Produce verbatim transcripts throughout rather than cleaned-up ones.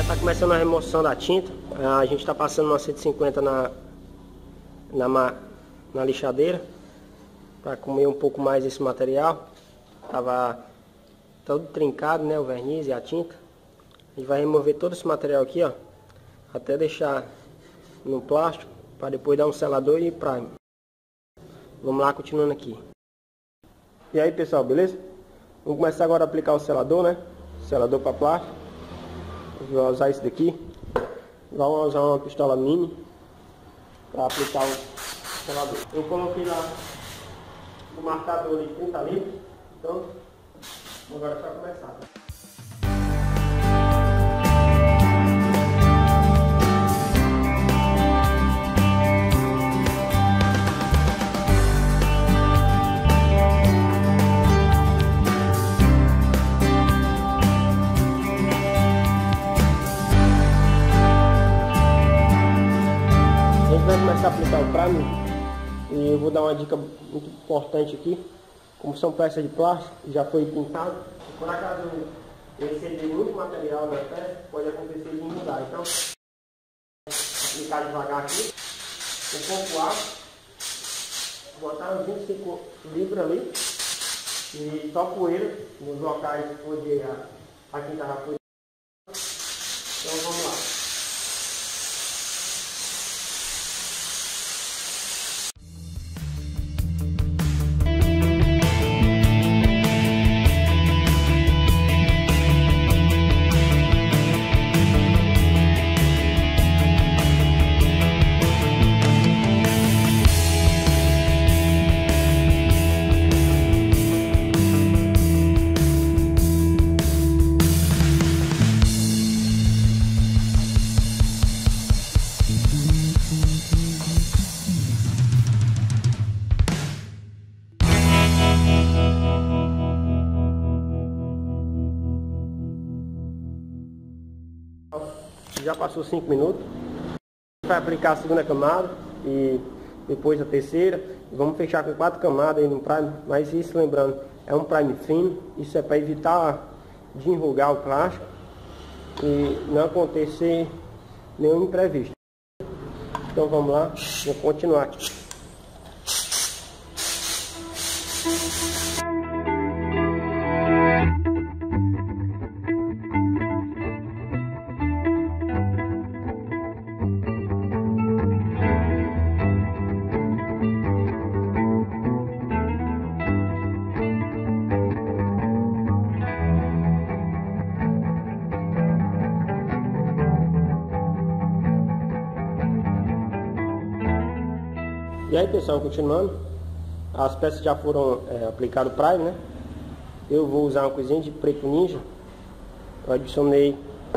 Já está começando a remoção da tinta. A gente está passando uma cento e cinquenta na, na, na lixadeira para comer um pouco mais esse material. Tava todo trincado, né, o verniz e a tinta. A gente vai remover todo esse material aqui, ó, até deixar no plástico para depois dar um selador e primer. Vamos lá, continuando aqui. E aí, pessoal, beleza? Vamos começar agora a aplicar o selador, né? Selador para plástico. Vou usar esse daqui. Vamos usar uma pistola mini para aplicar o selador. Eu coloquei lá o marcador de trinta litros. Então, agora é só começar. Vai começar a aplicar o primer e eu vou dar uma dica muito importante aqui. Como são peças de plástico, já foi pintado, se por acaso eu exceder muito material na peça, pode acontecer de mudar. Então, aplicar devagar aqui, um pouco água, botar uns vinte e cinco litros ali e só poeira nos locais onde a, a tinta já foi. Então vamos lá. Já passou cinco minutos. Vai aplicar a segunda camada e depois a terceira. Vamos fechar com quatro camadas aí no primer. Mas isso, lembrando, é um primer fino. Isso é para evitar de enrugar o plástico e não acontecer nenhum imprevisto. Então vamos lá, vou continuar aqui. E aí, pessoal, continuando, as peças já foram é, aplicadas o primer, né? Eu vou usar uma coisinha de preto ninja. Eu adicionei,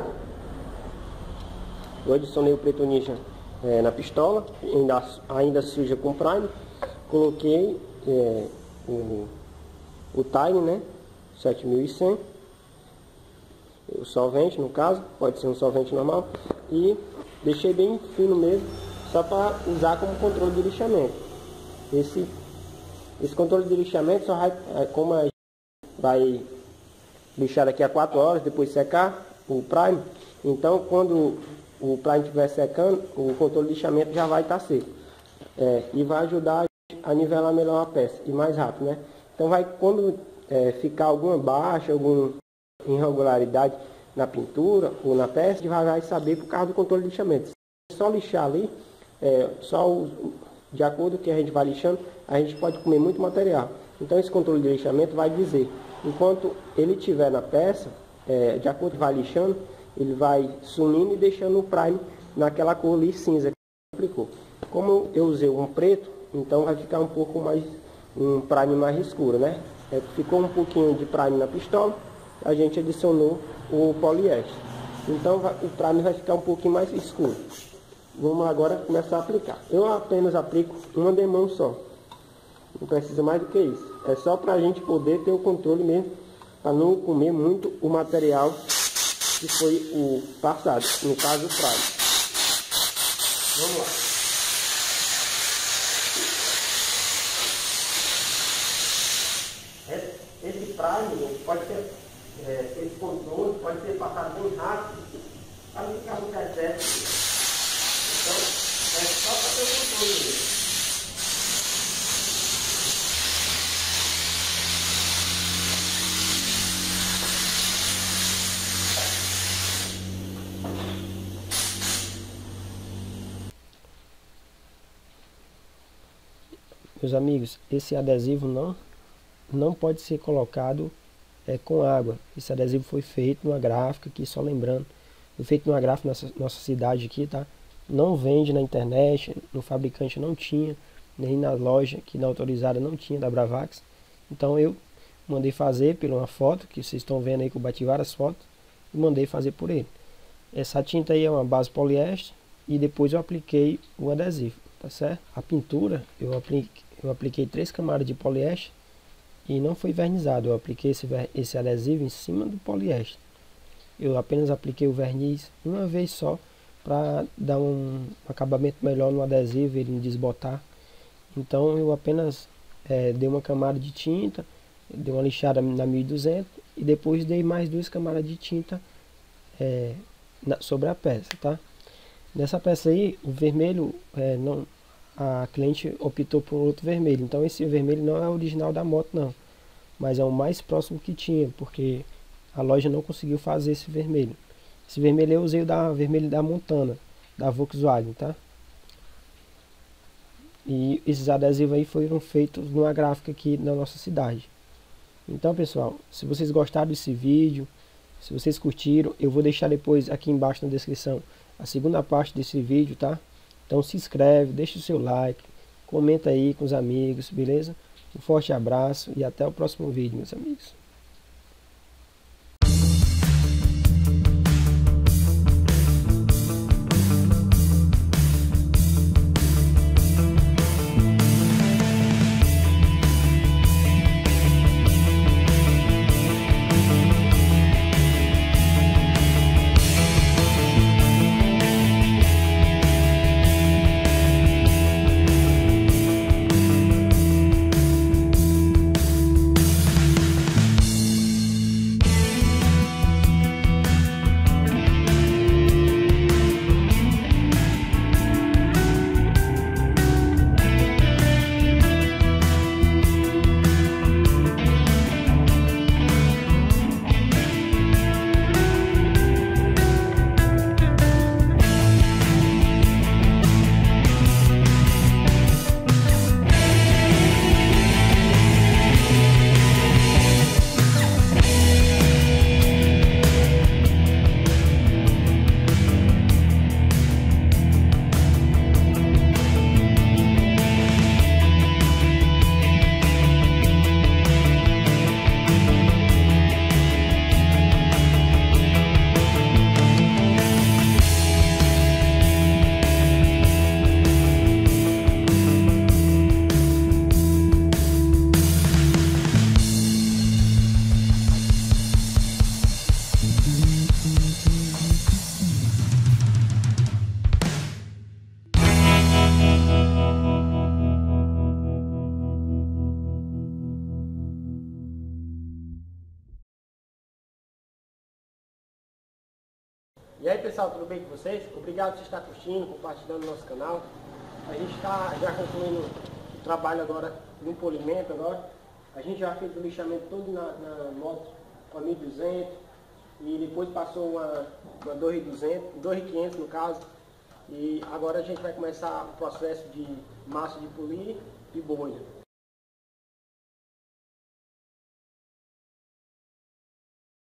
eu adicionei o preto ninja é, na pistola, ainda, ainda suja com primer. Coloquei é, o, o Tiny, né? sete mil e cem. O solvente, no caso, pode ser um solvente normal. E deixei bem fino mesmo, só para usar como controle de lixamento. Esse, esse controle de lixamento só vai, como a gente vai lixar daqui a quatro horas, depois secar o primer. Então, quando o primer estiver secando, o controle de lixamento já vai estar seco. É, e vai ajudar a nivelar melhor a peça e mais rápido, né? Então, vai, quando é, ficar alguma baixa, alguma irregularidade na pintura ou na peça, a gente vai saber por causa do controle de lixamento. Se só lixar ali, É, só o, de acordo com o que a gente vai lixando, a gente pode comer muito material. Então esse controle de lixamento vai dizer, enquanto ele estiver na peça, é, de acordo com o que vai lixando, ele vai sumindo e deixando o primer naquela cor ali cinza que aplicou. Como eu usei um preto, então vai ficar um pouco mais, um primer mais escuro, né? É, ficou um pouquinho de primer na pistola, a gente adicionou o poliéster. Então vai, o primer vai ficar um pouquinho mais escuro. Vamos agora começar a aplicar. Eu apenas aplico uma demão só. Não precisa mais do que isso. É só para a gente poder ter o controle mesmo, para não comer muito o material que foi o passado, no caso o primer. Vamos lá. Esse primer pode ser, é, esse controle pode ser passado bem rápido para não ficar muito excesso. Então, é só para ter o controle mesmo. Meus amigos, esse adesivo não, não pode ser colocado é, com água. Esse adesivo foi feito numa gráfica aqui, só lembrando, foi feito numa gráfica nossa, nossa cidade aqui, tá? Não vende na internet, no fabricante não tinha, nem na loja que na autorizada não tinha da Bravax. Então eu mandei fazer por uma foto, que vocês estão vendo aí que eu bati várias fotos, e mandei fazer por ele. Essa tinta aí é uma base poliéster e depois eu apliquei o adesivo, tá certo? A pintura eu apliquei, eu apliquei três camadas de poliéster e não foi vernizado. Eu apliquei esse, esse adesivo em cima do poliéster. Eu apenas apliquei o verniz uma vez só para dar um acabamento melhor no adesivo, ele não desbotar. Então eu apenas é, dei uma camada de tinta, dei uma lixada na mil e duzentos e depois dei mais duas camadas de tinta é, na, sobre a peça, tá? Nessa peça aí, o vermelho, é, não, a cliente optou por outro vermelho. Então esse vermelho não é original da moto não, mas é o mais próximo que tinha, porque a loja não conseguiu fazer esse vermelho. Esse vermelho eu usei o da vermelho da Montana, da Volkswagen, tá? E esses adesivos aí foram feitos numa gráfica aqui na nossa cidade. Então pessoal, se vocês gostaram desse vídeo, se vocês curtiram, eu vou deixar depois aqui embaixo na descrição a segunda parte desse vídeo, tá? Então se inscreve, deixa o seu like, comenta aí com os amigos, beleza? Um forte abraço e até o próximo vídeo, meus amigos. E aí pessoal, tudo bem com vocês? Obrigado por estar curtindo, compartilhando o nosso canal. A gente está já concluindo o trabalho agora no polimento agora. A gente já fez o lixamento todo na, na moto com a mil e duzentos e depois passou uma, uma dois mil e duzentos, dois mil e quinhentos no caso. E agora a gente vai começar o processo de massa de polir e bolha.